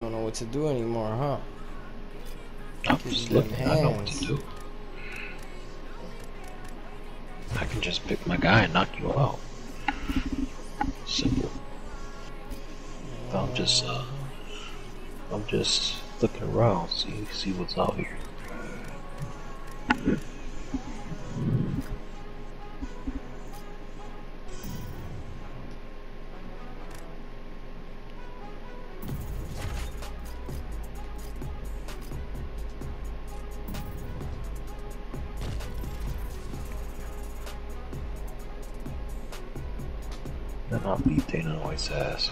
Don't know what to do anymore, huh? I'm just looking. I know what to do. I can just pick my guy and knock you out. Simple. I'm just looking around, see what's out here. Then I'll beat Dana White's ass.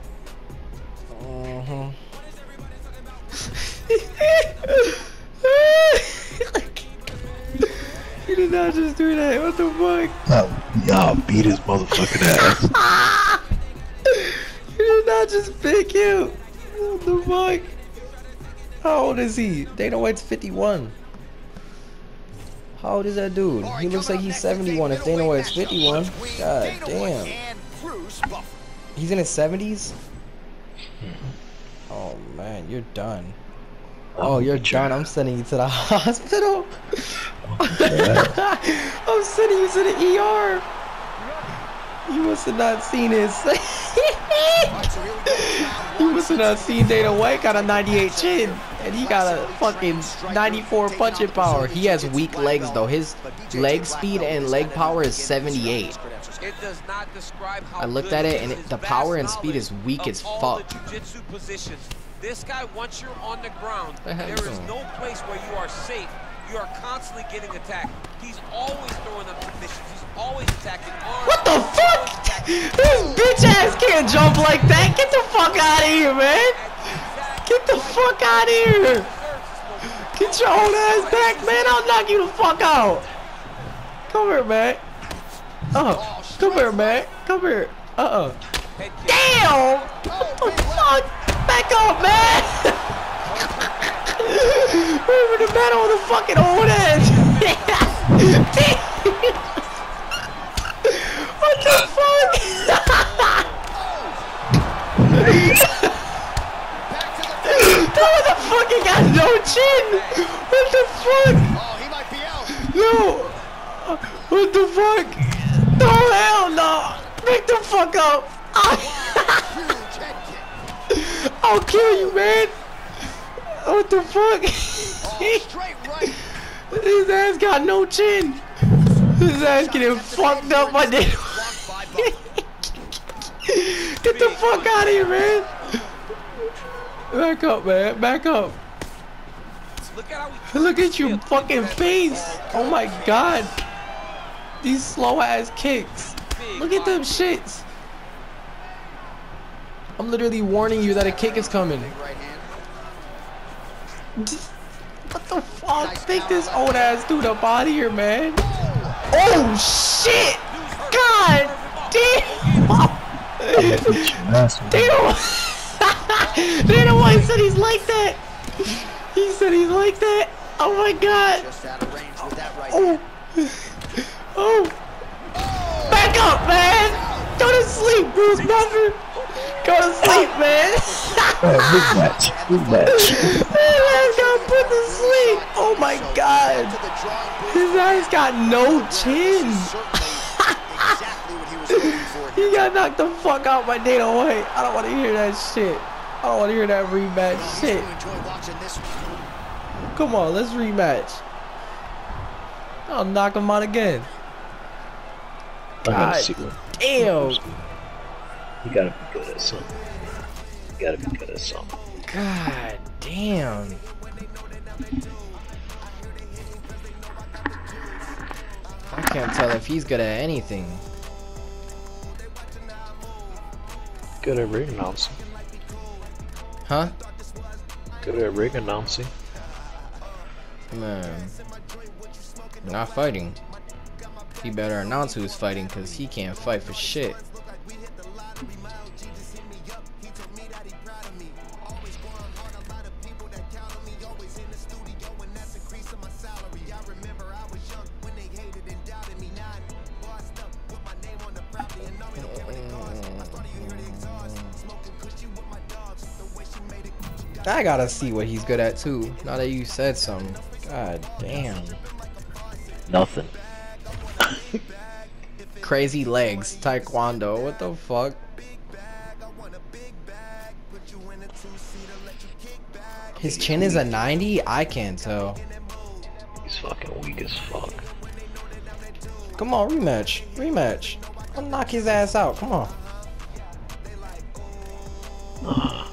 You did not just do that. What the fuck? Y'all beat his motherfucking ass. You did not just pick him. What the fuck? How old is he? Dana White's 51. How old is that dude? He looks like he's 71 if Dana White's 51. God damn. He's in his 70s? Oh man, you're done. Oh, you're done. I'm sending you to the hospital. I'm sending you to the ER. You must have not seen his. You must have not seen Dana White got a 98 chin, and he got a fucking 94 punching power. He has weak legs though. His leg speed and leg power is 78. I looked at it, and the power and speed is weak as fuck. This guy, once you're on the ground, there is no place where you are safe. You are constantly getting attacked. He's always throwing up submissions. He's always attacking arms. What the fuck? This bitch ass can't jump like that. Get the fuck out of here, man. Get the fuck out of here. Get your old ass back, man. I'll knock you the fuck out. Come here, man. Come here, man. Come here. Damn. What the fuck? Back up, man. We're in the battle with a fucking old ass. What the fuck? That motherfucker got no chin. What the fuck? Oh, he might be out. No. What the fuck? No, hell no. Break the fuck up. I'll kill you, man. What the fuck? His ass got no chin. His ass getting fucked up by this. Get the fuck out of here, man. Back up, man. Back up. Look at your fucking face. Oh my god. These slow ass kicks. Look at them shits. I'm literally warning you that a kick is coming. What the fuck? Take this old ass dude up out of here, man. Oh shit! God damn! Dana White said he's like that. He said he's like that. Oh my god. Oh. Back up, man. Go to sleep, Bruce Buffer. Go to sleep, man. Rematch. His ass got put to sleep. Oh my god. His ass got no chin. He got knocked the fuck out by Dana White. I don't want to hear that shit. I don't want to hear that rematch shit. Come on, let's rematch. I'll knock him out again. God damn. You gotta be good at something. You gotta be good at something. God damn. I can't tell if he's good at anything. Good at ring announcing. Huh? Good at ring announcing. Man. Not fighting. He better announce who's fighting, because he can't fight for shit. I gotta see what he's good at too. Now that you said something. God damn. Nothing. Crazy legs, taekwondo. What the fuck? His chin is a 90? I can't tell. He's fucking weak as fuck. Come on, rematch. Rematch. I'll knock his ass out. Come on.